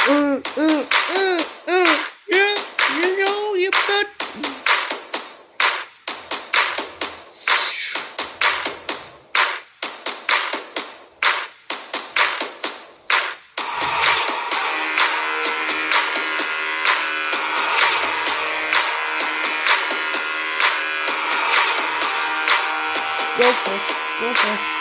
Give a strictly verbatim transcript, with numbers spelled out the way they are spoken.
Mm, mm, mm, mm. Yeah, you know, you got. Go for it. Go for it.